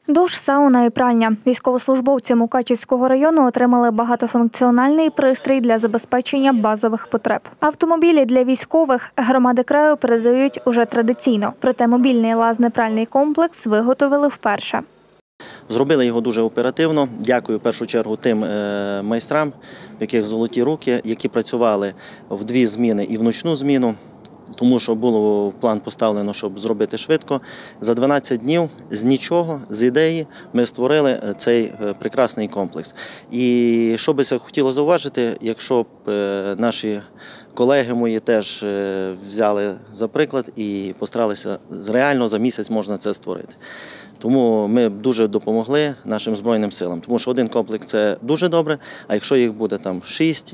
Душ, сауна і пральня. Військовослужбовці Мукачівського району отримали багатофункціональний пристрій для забезпечення базових потреб. Автомобілі для військових громади краю передають уже традиційно. Проте мобільний лазне-пральний комплекс виготовили вперше. Зробили його дуже оперативно. Дякую в першу чергу тим майстрам, в яких золоті руки, які працювали в 2 зміни і в ночну зміну. Тому що було в план поставлено, щоб зробити швидко. За 12 днів з нічого, з ідеї ми створили цей прекрасний комплекс. І що би я хотіло зауважити, якщо б наші колеги мої теж взяли за приклад і постаралися реально за місяць можна це створити. Тому ми дуже допомогли нашим Збройним силам, тому що один комплекс – це дуже добре, а якщо їх буде там 6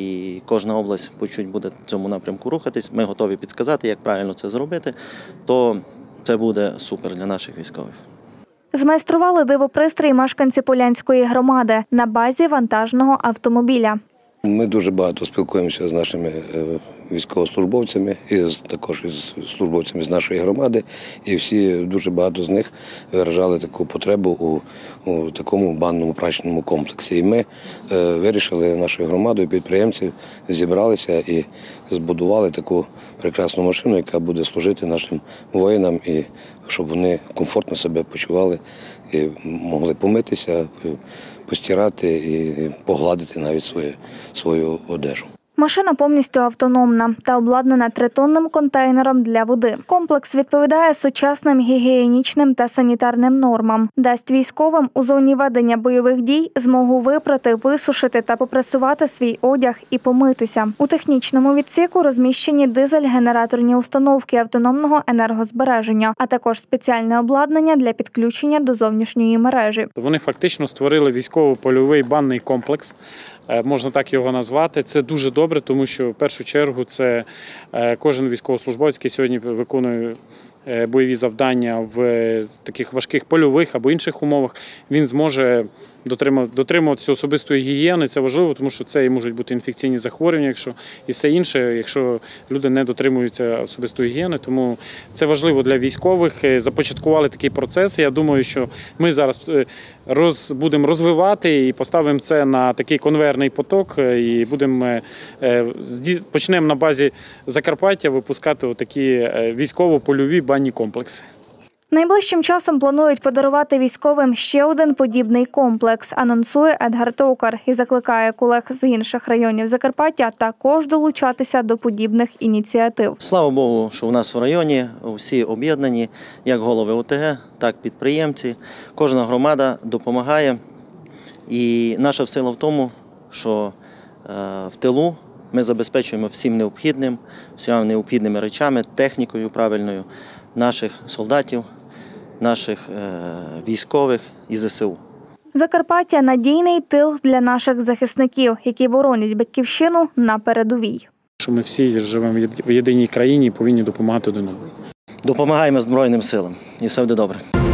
і кожна область по чуть буде в цьому напрямку рухатись, ми готові підказати, як правильно це зробити, то це буде супер для наших військових. Змайстрували дивопристрій мешканці Полянської громади на базі вантажного автомобіля. Ми дуже багато спілкуємося з нашими військовослужбовцями і також із службовцями з нашої громади. І всі, дуже багато з них виражали таку потребу у такому банному прачечному комплексі. І ми вирішили нашою громадою підприємців, зібралися і збудували таку прекрасну машину, яка буде служити нашим воїнам, і щоб вони комфортно себе почували і могли помитися, постирати і погладити навіть свою одежу. Машина повністю автономна та обладнана 3-тонним контейнером для води. Комплекс відповідає сучасним гігієнічним та санітарним нормам. Дасть військовим у зоні ведення бойових дій змогу випрати, висушити та попресувати свій одяг і помитися. У технічному відсіку розміщені дизель-генераторні установки автономного енергозбереження, а також спеціальне обладнання для підключення до зовнішньої мережі. Вони фактично створили військово-польовий банний комплекс, можна так його назвати. Це дуже добре, тому що в першу чергу це кожен військовослужбовець, який сьогодні виконує бойові завдання в таких важких польових або інших умовах, він зможе дотримуватися особистої гігієни. Це важливо, тому що це і можуть бути інфекційні захворювання, і все інше, якщо люди не дотримуються особистої гігієни. Тому це важливо для військових. Започаткували такий процес. Я думаю, що ми зараз будемо розвивати і поставимо це на такий конвейерний поток і почнемо на базі Закарпаття випускати такі військово-польові банні комплекси. Найближчим часом планують подарувати військовим ще один подібний комплекс, анонсує Едгар Токар і закликає колег з інших районів Закарпаття також долучатися до подібних ініціатив. Слава Богу, що у нас в районі всі об'єднані, як голови ОТГ, так і підприємці. Кожна громада допомагає. І наша сила в тому, що в тилу ми забезпечуємо всім необхідними речами, технікою правильною наших солдатів, наших військових і ЗСУ. Закарпаття – надійний тил для наших захисників, які боронять батьківщину на передовій. Ми всі живемо в єдиній країні і повинні допомагати один одному. Допомагаємо Збройним силам і все буде добре.